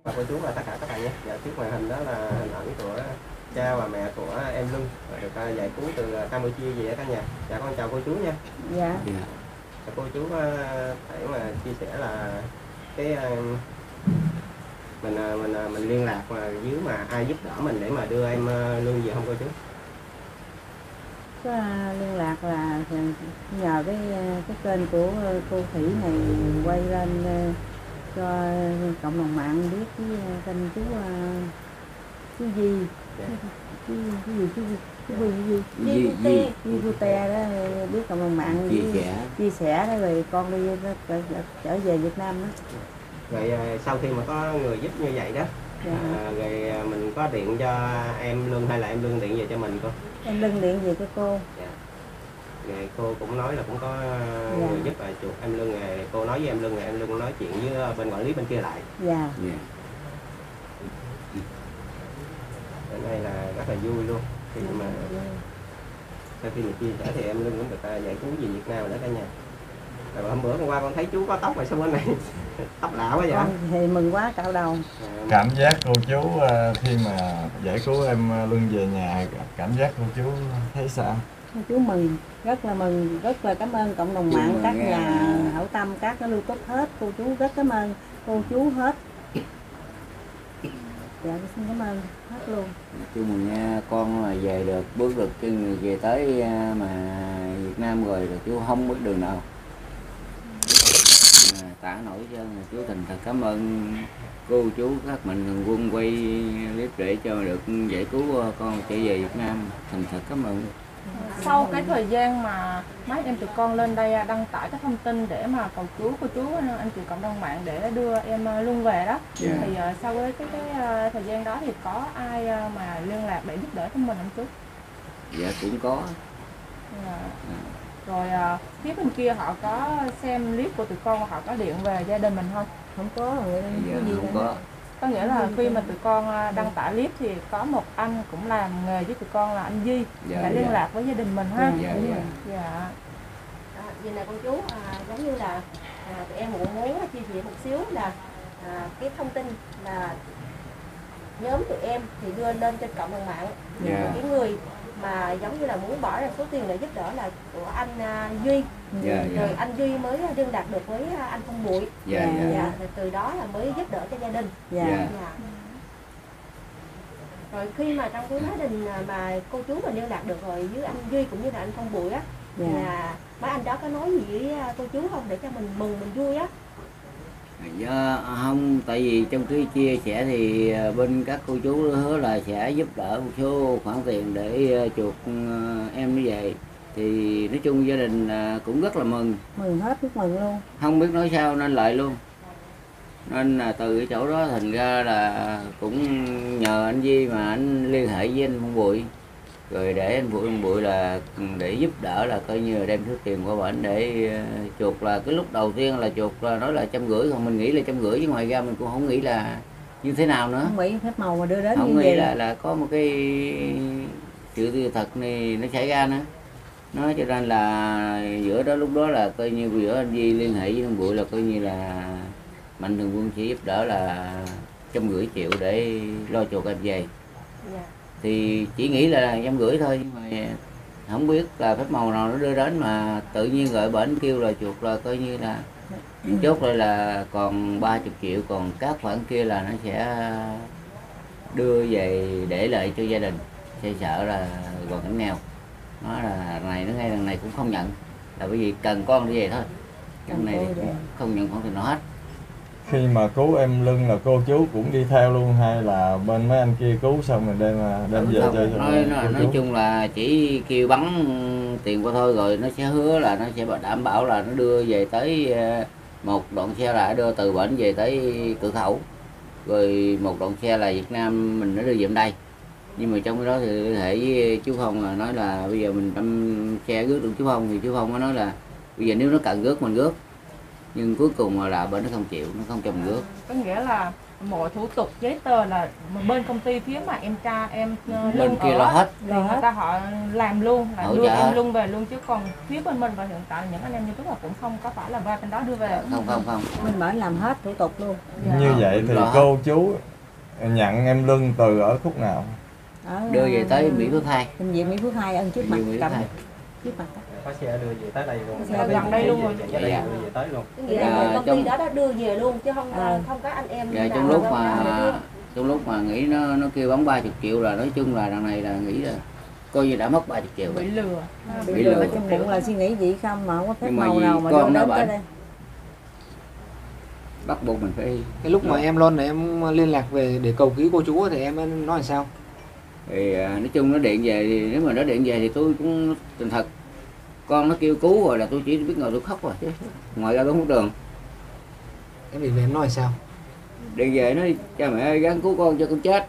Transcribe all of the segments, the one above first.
Và cô chú và tất cả các bạn nhé. Dạ, trước màn hình đó là hình ảnh của cha và mẹ của em Lương được giải cứu từ Campuchia về cả nhà. Dạ con chào cô chú nha. Dạ. Cô chú có thể mà chia sẻ là cái mình liên lạc mà dưới mà ai giúp đỡ mình để mà đưa em Lương về không cô chú? Có liên lạc là nhờ cái kênh của cô Thủy này quay lên cho cộng đồng mạng biết cái kênh chú Di Di Pute đó, biết cộng đồng mạng chia sẻ đó, rồi con đi trở về Việt Nam đó. Rồi sau khi mà có người giúp như vậy đó, rồi mình có điện cho em Lương hay là em Lương điện về cho mình cô? Em Lương điện về cho cô. Rồi cô cũng nói là cũng có người giúp là chuột em Lương, rồi cô nói với em Lương, rồi em Lương nói chuyện với bên quản lý bên kia lại. Cái này là rất là vui luôn khi mà sau khi mình chia sẻ thì em Lương cũng được giải cứu về Việt Nam rồi đó cả nhà. Rồi hôm bữa hôm qua con thấy chú có tóc này sao bên này tóc lạ quá vậy? Con thì mừng quá cạo đầu. Cảm giác cô chú khi mà giải cứu em Lương về nhà, cảm giác cô chú thấy sao? Chú mừng, rất là mừng, rất là cảm ơn cộng đồng mạng, các nhà hảo tâm, các cái lưu tốt hết. Cô chú rất cảm ơn cô chú hết. Dạ, xin cảm ơn hết luôn. Chú mừng nha, con là về được, bước được chân về tới mà Việt Nam rồi là chú không biết đường nào. Tả nổi cho chú thành thật cảm ơn cô chú các mạnh thường quân quay clip để cho được giải cứu con trở về Việt Nam, thành thật cảm ơn. Sau cái thời gian mà mấy em tụi con lên đây đăng tải các thông tin để mà cầu cứu cô chú anh chị cộng đồng mạng để đưa em Lương về đó, thì sau với cái thời gian đó thì có ai mà liên lạc để giúp đỡ cho mình không chú? Dạ cũng có. Rồi phía bên kia họ có xem clip của tụi con và họ có điện về gia đình mình không? Không có. Không có. Có nghĩa là khi mà tụi con đăng tải clip thì có một anh cũng làm nghề với tụi con là anh Duy đã liên lạc với gia đình mình ha. Vậy nè con chú, giống như là tụi em cũng muốn chia sẻ một xíu là cái thông tin là nhóm tụi em thì đưa lên trên cộng đồng mạng. Cái người mà giống như là muốn bỏ ra số tiền để giúp đỡ là của anh Duy. Rồi anh Duy mới liên lạc được với anh Phong Bụi. Từ đó là mới giúp đỡ cho gia đình. Rồi khi mà trong cái gia đình mà cô chú mà liên lạc được rồi với anh Duy cũng như là anh Phong Bụi á, là mấy anh đó có nói gì với cô chú không để cho mình mừng mình vui á? Dạ không, tại vì trong cái chia sẻ thì bên các cô chú hứa là sẽ giúp đỡ một số khoản tiền để chuộc em như vậy, thì nói chung gia đình cũng rất là mừng hết, rất mừng luôn, không biết nói sao nên lại luôn. Nên là từ cái chỗ đó thành ra là cũng nhờ anh Duy mà anh liên hệ với anh Phong Bụi, rồi để anh Bụi là để giúp đỡ, là coi như là đem số tiền qua bển để chuộc. Là cái lúc đầu tiên là chuộc là nói là 150, còn mình nghĩ là 150 chứ ngoài ra mình cũng không nghĩ là như thế nào nữa, không nghĩ phép màu mà đưa đến không như nghĩ vậy. là có một cái sự thật này nó xảy ra nữa. Nó cho nên là giữa đó lúc đó là coi như giữa anh Duy liên hệ với anh Bụi là coi như là mạnh thường quân sẽ giúp đỡ là 150 triệu để lo chuộc em về. Thì chỉ nghĩ là 150 thôi, nhưng mà không biết là phép màu nào nó đưa đến mà tự nhiên gọi bển kêu là chuộc, là coi như là chốt lại là còn 30 triệu, còn các khoản kia là nó sẽ đưa về để lại cho gia đình, sẽ sợ là còn cảnh nghèo. Nó là này, nó ngay lần này cũng không nhận, là bởi vì cần con đi về thôi, cái này thì cũng không nhận khoản tiền nào hết. Khi mà cứu em Lương là cô chú cũng đi theo luôn hay là bên mấy anh kia cứu xong rồi đem về cho nói chung là chỉ kêu bắn tiền qua thôi, rồi nó sẽ hứa là nó sẽ đảm bảo là nó đưa về tới một đoạn xe là đưa từ bển về tới cửa khẩu, rồi một đoạn xe là Việt Nam mình nó đưa về đây. Nhưng mà trong cái đó thì liên hệ với chú Phong là nói là bây giờ mình đem xe rước được chú Phong, thì chú Phong nó nói là bây giờ nếu nó cần rước mình rước, nhưng cuối cùng là bên nó không chịu, nó không cho mình rước. Có nghĩa là mọi thủ tục giấy tờ là bên công ty phía mà em bên Lương kia ở là hết. thì người ta họ làm luôn, là Hỗ đưa trợ em hết. luôn về luôn, chứ còn phía bên mình và hiện tại những anh em YouTube là cũng không có phải là qua bên đó đưa về. Không. Mình mới làm hết thủ tục luôn. Như vậy thì Rõ. cô chú nhận em Lương từ ở khúc nào? Ở, Đưa về tới Mỹ Phước 2. bệnh viện Mỹ Phước 2 ân trước mặt Bệnh viện Mỹ cầm Phước 2. trước mặt đó. Có xe đưa về tới đây luôn. Xe gần đây luôn rồi. Dạ, đưa về tới luôn. Cái nghĩa là công ty trong- đó đã đưa về luôn chứ không À. không có anh em Dạ, nào trong lúc đâu mà để đưa. nghĩ nó kêu bóng 30 triệu là nói chung là đằng này là nghĩ là coi như đã mất 30 triệu Bị rồi. lừa. Bị lừa. lừa trong bụng là suy nghĩ vậy không mà không có phép Nhưng mà màu vì nào mà con đưa nó đến tới bệnh. đây. Bắt buộc mình phải Cái lúc mà em Loan này em liên lạc về để cầu cứu cô chú thì em nói làm sao? thì nói chung nó điện về thì nếu mà nó điện về thì tôi cũng thành thật, con nó kêu cứu rồi là tôi chỉ biết ngồi tôi khóc rồi chứ ngoài ra tôi không có đường. Em điện về em nói làm sao? Điện về nói cha mẹ ơi gắng cứu con cho con chết.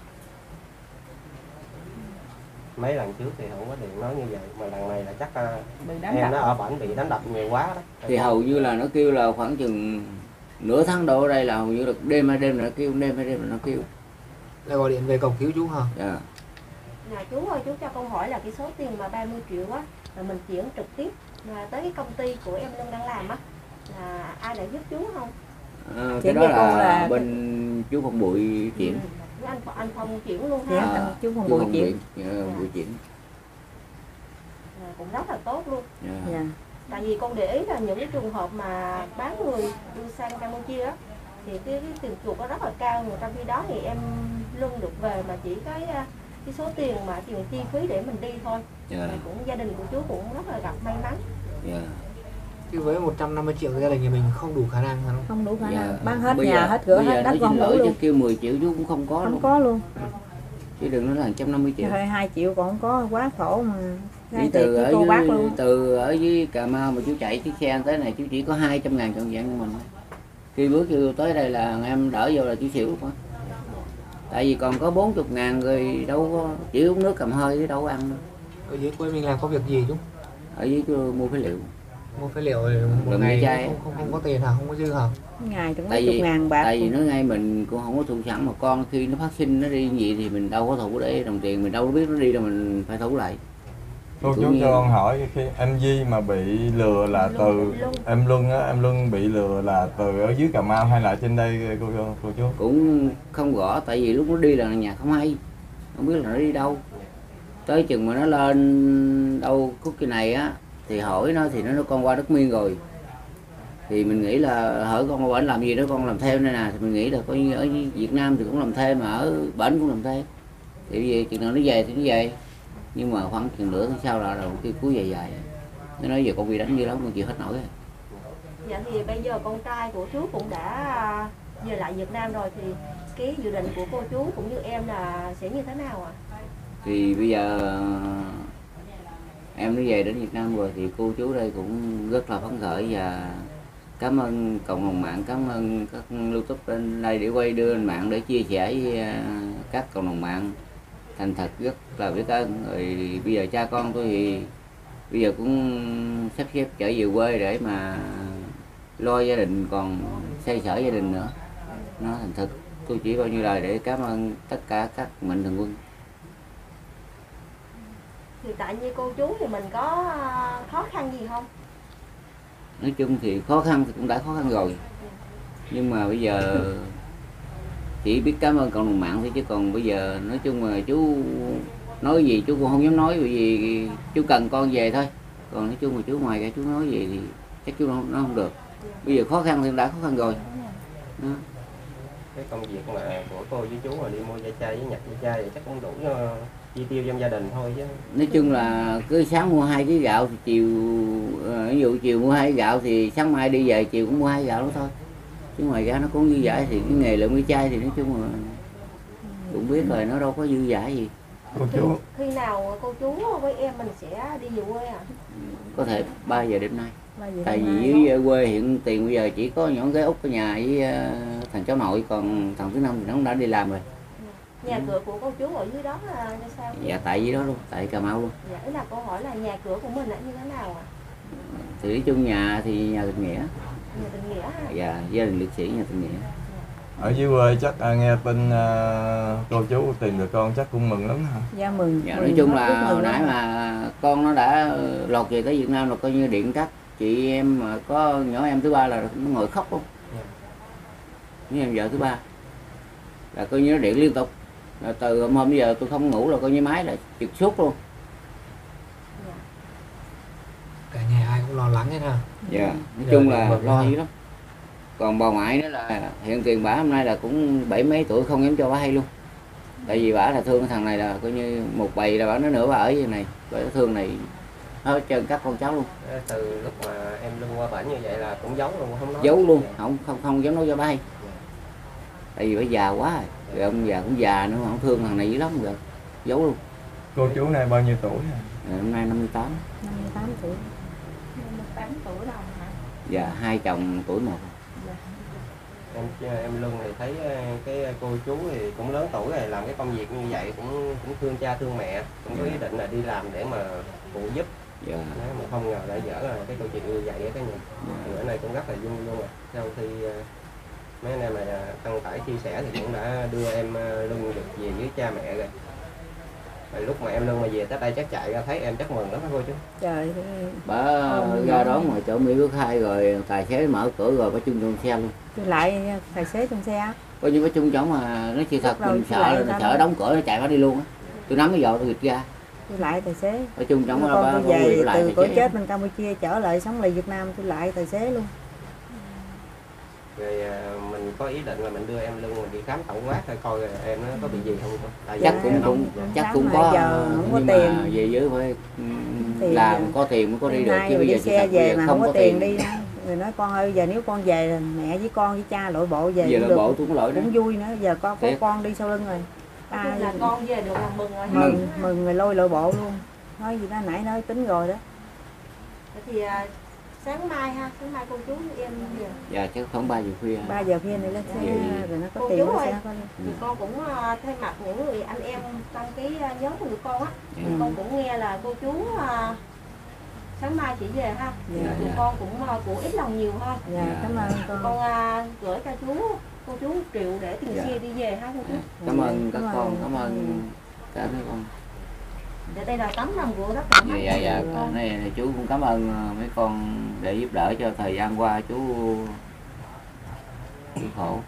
Mấy lần trước thì không có điện nói như vậy, mà lần này là chắc Bị đánh em nó đập. ở bển bị đánh đập nhiều quá đó. Thì hầu như là nó kêu là khoảng chừng nửa tháng độ ở đây là hầu như là đêm hai đêm là nó kêu, đêm hai đêm là nó kêu. Là gọi điện về cầu cứu chú hả? Dạ. Dạ chú ơi, chú cho con hỏi là cái số tiền mà 30 triệu á là mình chuyển trực tiếp là tới cái công ty của em Lương đang làm á, là ai đã giúp chú không? Cái Chuyển đó cho con là là- bên chú Phong Bụi chuyển. Với anh Phong chuyển luôn Dạ. ha. Chú Phong Chú Bụi Phong chuyển. Bụi chuyển. Cũng rất là tốt luôn. Dạ. Dạ. Tại vì con để ý là những cái trường hợp mà bán người đưa sang Campuchia á thì cái tiền chuộc nó rất là cao, mà trong khi đó thì em Luân được về mà chỉ cái số tiền mà tiền chi phí để mình đi thôi. Dạ. Thì cũng gia đình của chú cũng rất là gặp may mắn. Dạ. Chứ với 150 triệu thì gia đình nhà mình không đủ khả năng hả? Không đủ khả Dạ. năng bán hết Bây nhà giờ- hết cửa bây giờ hết đất nói con xin đủ lỗi luôn. chứ kêu 10 triệu chú cũng không có Không luôn. có luôn. Chứ đừng nói là 150 triệu. Thôi 2 triệu còn không có, quá khổ mà. Đi 2 từ triệu ở với cô bác dưới, luôn. từ ở dưới Cà Mau mà chú chạy chiếc xe tới này chú chỉ có 200.000 trọn vẹn của mình. Khi bước vô tới đây là em đỡ vô là chú xỉu luôn á. Tại vì còn có 40.000 rồi đâu có chỉ uống nước cầm hơi chứ đâu có ăn đâu. Ở dưới quê mình làm có việc gì chú? Ở dưới chú mua phế liệu. Mua phế liệu thì một Đừng ngày nghe chai. không có tiền hả? Không có dư hả? Ngày được Tại mấy chục vì- ngàn bạc. Tại vì nói ngay mình cũng không có thủ sẵn, mà con khi nó phát sinh nó đi gì thì mình đâu có thủ để đồng tiền, mình đâu có biết nó đi đâu mình phải thủ lại. Cô Cũng chú như- cho con hỏi khi em Di mà bị lừa là từ em Luân á, em Luân bị lừa là từ ở dưới Cà Mau hay là trên đây cô chú? Cũng không rõ, tại vì lúc nó đi là nhà không hay, không biết là nó đi đâu. Tới chừng mà nó lên đâu khúc kia này á thì hỏi nó thì nó nói con qua đất Miên rồi. Thì mình nghĩ là hỏi con qua bển làm gì đó, con làm thêm đây nè, thì mình nghĩ là coi như ở Việt Nam thì cũng làm thêm, mà ở bển cũng làm thêm. Thì bây giờ chừng nào nó về thì nó về. Nhưng mà khoảng chừng nửa tháng sau là đầu kia cuối dài dài. Nó nói giờ con bị đánh dữ lắm, con chịu hết nổi rồi. Dạ thì bây giờ con trai của chú cũng đã về lại Việt Nam rồi, thì cái dự định của cô chú cũng như em là sẽ như thế nào ạ? Thì bây giờ em nó về đến Việt Nam rồi thì cô chú đây cũng rất là phấn khởi và cảm ơn cộng đồng mạng, cảm ơn các YouTube bên đây để quay đưa lên mạng để chia sẻ với các cộng đồng mạng. Thành thật rất là biết ơn. Rồi bây giờ cha con tôi thì bây giờ cũng sắp xếp trở về quê để mà lo gia đình, còn xoay sở gia đình nữa. Nó thành thực tôi chỉ bao nhiêu lời để cảm ơn tất cả các mạnh thường quân. Thì tại như cô chú thì mình có khó khăn gì không? Nói chung thì khó khăn thì cũng đã khó khăn rồi, nhưng mà bây giờ chỉ biết cảm ơn cộng đồng mạng thôi, chứ còn bây giờ nói chung mà chú nói gì chú cũng không dám nói, bởi vì chú cần con về thôi. Còn nói chung mà chú ngoài ra chú nói gì thì chắc chú nó không được. Bây giờ khó khăn thì đã khó khăn rồi đó. Cái công việc mà của cô với chú mà đi mua da chai với nhặt da chai thì chắc cũng đủ chi tiêu trong gia đình thôi chứ. Nói chung là cứ sáng mua 2 kg gạo thì chiều ví dụ chiều mua 2 kg gạo thì sáng mai đi về chiều cũng mua 2 kg gạo đó thôi, chứ ngoài ra nó cũng dư dả. Thì cái nghề lượm chai thì nói chung là cũng biết rồi, nó đâu có dư dả gì. Cô chú Khi nào cô chú với em mình sẽ đi về quê ạ? Có thể 3 giờ đêm nay. Bao giờ Tại năm vì nay dưới quê hiện tiền bây giờ chỉ có nhỏ cái út ở nhà với thằng cháu nội, còn thằng thứ năm thì nó cũng đã đi làm rồi. Nhà cửa của cô chú ở dưới đó là như sao? Dạ tại dưới đó luôn, tại Cà Mau luôn. Dạ, ý là câu hỏi là nhà cửa của mình là như thế nào ạ? Thì nói chung nhà thì nhà tình nghĩa, Nhà tình nghĩa ha. và gia đình liệt sĩ nhà tình nghĩa. Ở dưới quê chắc nghe tin cô chú tìm được con chắc cũng mừng lắm hả? Dạ mừng. Dạ, mừng nói chung rất là mừng hồi nãy lắm. mà con nó đã lọt về tới Việt Nam là coi như điện cắt. Chị em mà có nhỏ em thứ ba là nó ngồi khóc luôn. Với em vợ thứ ba là coi như nó điện liên tục. Là từ hôm giờ tôi không ngủ là coi như máy là trực suốt luôn. Cả nhà ai cũng lo lắng hết ha. Dạ, nói Giờ chung thì là mừng lo ha. dữ lắm. Còn bà ngoại nữa là hiện tiền bả hôm nay là cũng 70 mấy tuổi không dám cho bả hay luôn. Tại vì bả là thương cái thằng này là coi như một bầy là bả nói nữa bả ở như này, bả thương này nó trơn các con cháu luôn. Từ lúc mà em lưng qua bển như vậy là cũng giấu luôn, không nói. Giấu luôn, không dám nói cho bả hay. Tại vì bả già quá rồi, rồi ông già cũng già nữa mà không thương thằng này dữ lắm rồi, giấu luôn. Cô chú này bao nhiêu tuổi hả? Hôm nay 58. 58 tuổi. 8 tuổi rồi hả? Dạ, hai chồng tuổi một. Em lưng thì thấy cái cô chú thì cũng lớn tuổi rồi, làm cái công việc như vậy cũng thương cha thương mẹ, cũng có ý định là đi làm để mà phụ giúp. Dạ. Đấy, mà không ngờ đã dở là cái câu chuyện như vậy á cái nhà. Bữa nay cũng rất là vui luôn rồi. Sau khi mấy anh em mà đăng tải chia sẻ thì cũng đã đưa em lưng được về với cha mẹ rồi. Rồi lúc mà em lưng mà về tới đây chắc chạy ra thấy em chắc mừng lắm hả cô chú? Trời ơi. Bả ra đón ngoài chỗ Mỹ Phước 2 rồi tài xế mở cửa rồi bả chung trong xe luôn. Tôi lại tài xế trong xe. Coi như bả chung chỗ mà nói chuyện thật Lúc đầu mình tôi sợ lại là sợ đóng cửa nó chạy bả đi luôn á. Tôi nắm cái giò tôi gịch ra. Tôi lại tài xế. Bả chung chỗ mà con bả tôi về lại từ tài cõi xế. chết bên Campuchia trở lại sống lại Việt Nam, tôi lại tài xế luôn. Rồi mình có ý định là mình đưa em lưng mình đi khám tổng quát hay coi em nó có bị gì không? Tại Chắc vì chắc Sáng cũng mà có giờ không có nhưng tiền. mà về dưới phải Tiền làm giờ. có tiền mới có đi được Nay chứ rồi bây giờ đi sự xe thật bây về giờ mà không có tiền đi. Người nói con ơi giờ nếu con về là mẹ với con với cha lội bộ về giờ cũng là được, bộ tôi cũng lỗi đó. cũng vui nữa. Giờ con có Thiệt. con đi sau lưng rồi. Nói chung là con về được là mừng rồi. Mừng người lôi lội bộ luôn. Nói gì đó nãy nói tính rồi đó. Vậy thì sáng mai ha, sáng mai cô chú với em về. Dạ chứ không 3 giờ khuya. 3 giờ khuya này lên xe Dạ. rồi nó có Cô tiền chú nó ơi. sẽ có. Thì con cũng thay mặt những người anh em trong cái nhóm của tụi con á, Dạ. thì con cũng nghe là cô chú sáng mai chỉ về ha. Dạ. Tụi con cũng của ít lòng nhiều ha. Dạ, Dạ. cảm ơn Tụi con. con gửi cho cô chú 1 triệu để tiền Dạ. xe đi về ha cô chú. Cảm ơn các Cảm con, ơn. cảm ơn cả mấy con. Để đây là tấm lòng của tất cả Dạ các dạ dạ, con. này chú cũng cảm ơn mấy con để giúp đỡ cho thời gian qua chú khổ.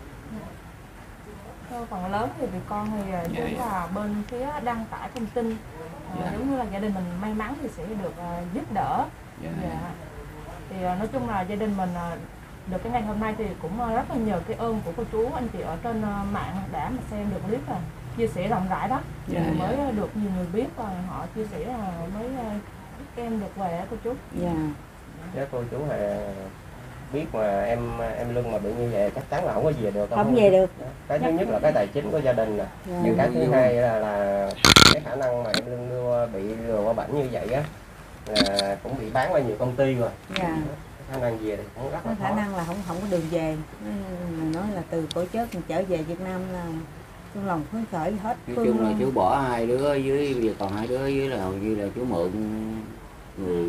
Phần lớn thì tụi con thì Dạ, chính dạ. là bên phía đăng tải thông tin. Dạ. Giống như là gia đình mình may mắn thì sẽ được giúp đỡ. Dạ. Dạ. Thì nói chung là gia đình mình được cái ngày hôm nay thì cũng rất là nhờ cái ơn của cô chú anh chị ở trên mạng đã mà xem được clip và chia sẻ rộng rãi đó. Dạ, Thì dạ. mới được nhiều người biết và họ chia sẻ mới biết em được về á cô chú. Dạ. Chứ cô chú biết mà em lưng mà bị như vậy chắc chắn là không có về được. Không về được. Cái thứ nhất là cái tài chính của gia đình nè. Dạ. Nhưng cái thứ hai là cái khả năng mà em lưng bị lừa qua bệnh như vậy á là cũng bị bán qua nhiều công ty rồi. Dạ. Khả năng về thì cũng rất Có là khả khó. năng là không có đường về. Mình nói là từ cõi chết mình trở về Việt Nam là trong lòng phấn khởi hết. Nói chung là chú bỏ 2 đứa dưới, bây giờ còn 2 đứa dưới là hầu như là chú mượn người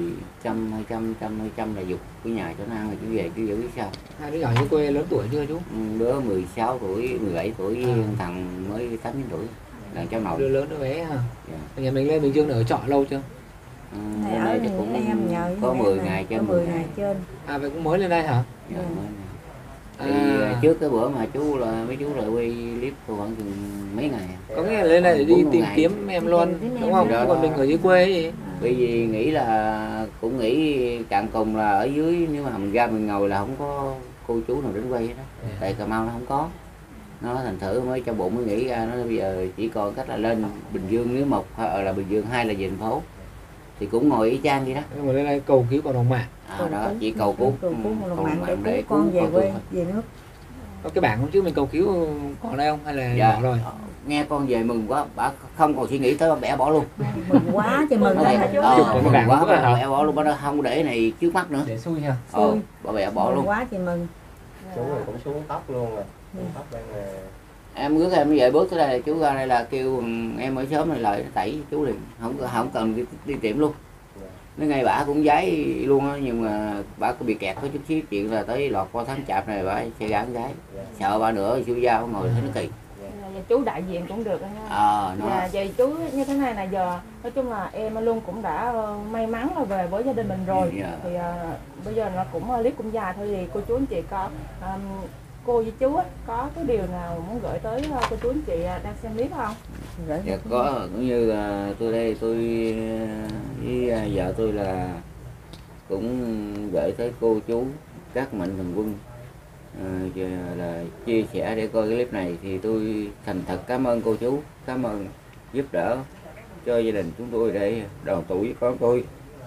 100 là dục cái nhà cho nó ăn rồi chú về chú giữ biết sao. 2 đứa nhỏ dưới quê lớn tuổi chưa chú? Đứa 16 tuổi, 17 tuổi với thằng mới 8 tuổi là cháu nội. Đứa lớn đứa bé ha. Dạ. Nhà mình lên Bình Dương ở trọ lâu chưa? Hôm nay thì cũng em nhờ có 10 ngày có trên 10 ngày trên. À vậy cũng mới lên đây hả? Dạ, mới nè. Thì trước cái bữa mà chú là mấy chú lại quay clip khoảng chừng mấy ngày. Có nghĩa là lên đây để đi 40 tìm ngày. kiếm em luôn Tìm kiếm đúng em không? đó. Còn mình ở dưới quê ấy. Bởi vì nghĩ là cũng nghĩ cạn cùng là ở dưới nếu mà mình ra mình ngồi là không có cô chú nào đến quay đó. Tại Cà Mau nó không có. Nó thành thử mới trong bụng mới nghĩ ra nó bây giờ chỉ còn cách là lên Bình Dương, nếu một là Bình Dương, hai là về thành phố thì cũng ngồi y chang vậy đó. Nhưng mà lên đây cầu cứu cộng đồng mạng. Đó chỉ cầu cứu cầu cứu một cầu mạng để cứu con về con quê tôi thôi. về nước. Có cái bảng không chứ mình cầu cứu còn đây không hay là Dạ. bỏ rồi? Nghe con về mừng quá, bà không còn suy nghĩ tới bà bẻ bỏ luôn. Mừng quá chứ mừng Nó lắm. bẻ, Chụp cái mừng bảng quá của bà hả? bà bẻ bỏ luôn, bà nói không để này trước mắt nữa. Để xui ha. Xui. Bà bẻ bỏ Mừng luôn. quá thì mừng. Chú rồi cũng xuống tóc luôn rồi. Xuống tóc đang Em rước em về bước tới đây là chú ra đây là kêu em ở sớm này lại tẩy chú liền, không cần đi tiệm luôn. Nói ngay bả cũng giấy luôn á, nhưng mà bả có bị kẹt có chút xíu chuyện là tới lọt qua tháng chạp này bả sẽ gắn giấy. Sợ bả nữa chú giao ngồi thấy nó kỳ. Và chú đại diện cũng được anh ha. Nó Vậy chú như thế này là giờ nói chung là em luôn cũng đã may mắn là về với gia đình mình rồi. Thì bây giờ nó cũng clip cũng dài thôi, thì cô chú anh chị có cô với chú có cái điều nào muốn gửi tới cô chú anh chị đang xem clip không? dạ có, cũng như là tôi đây tôi với vợ tôi là cũng gửi tới cô chú các mạnh thường quân là chia sẻ để coi cái clip này, thì tôi thành thật cảm ơn cô chú, cảm ơn giúp đỡ cho gia đình chúng tôi để đoàn tụ với con tôi.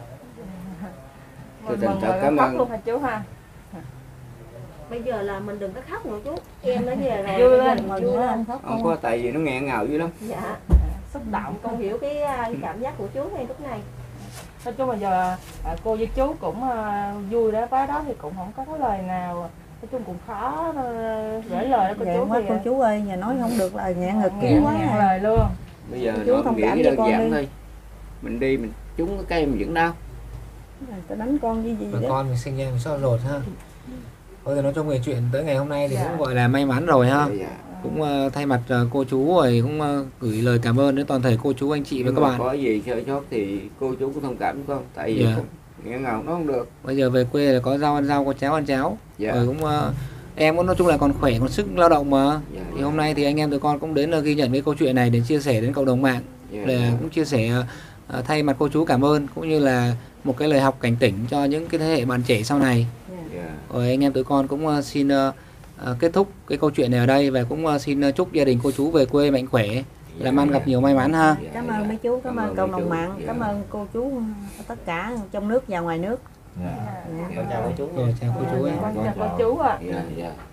Tôi thành thật cảm ơn luôn hả chú ha. Bây giờ là mình đừng có khóc nữa chú, em nó về rồi Vui lên, vui lên. không có, tại vì nó nghẹn ngào dữ lắm. Dạ, xúc động, con hiểu cái cảm giác của chú ngay lúc này. Nói chung là giờ cô với chú cũng vui đó, với đó thì cũng không có lời nào, nói chung cũng khó gửi lời đó cô chú. Thì cô chú ơi, nhà nói không được là nghẹn ngực nghẹn quá ngàn lời luôn. Bây giờ chú nói thông nghĩa cảm cái cho đơn con giản đi. thôi, mình đi mình trúng cái cây mình vẫn đau. Ta đánh con gì Mà đó. con mình sinh ra mình xót ruột ha. Thôi thì nói chung về chuyện tới ngày hôm nay thì Dạ. cũng gọi là may mắn rồi ha. Dạ. Cũng thay mặt cô chú rồi cũng gửi lời cảm ơn đến toàn thể cô chú anh chị và Nhưng các mà bạn. có gì sơ sót thì cô chú cũng thông cảm với con, tại vì Dạ. nghẹn ngào nó không được. Bây giờ về quê là có rau ăn rau, có cháo ăn cháo. Dạ. Rồi cũng em cũng nói chung là còn khỏe, còn sức lao động mà. Dạ, Thì dạ. hôm nay thì anh em tụi con cũng đến ghi nhận cái câu chuyện này để chia sẻ đến cộng đồng mạng. Dạ, Để dạ. cũng chia sẻ thay mặt cô chú cảm ơn, cũng như là một cái lời học cảnh tỉnh cho những cái thế hệ bạn trẻ sau này. Dạ. Rồi anh em tụi con cũng xin kết thúc cái câu chuyện này ở đây, và cũng xin chúc gia đình cô chú về quê mạnh khỏe, làm ăn gặp nhiều may mắn ha. Cảm ơn mấy chú, cảm ơn cộng đồng mạng, Dạ. cảm ơn cô chú tất cả trong nước và ngoài nước. Dạ. Con chào cô chú. Rồi chào cô chú em. Con chào cô chú ạ. Dạ, dạ.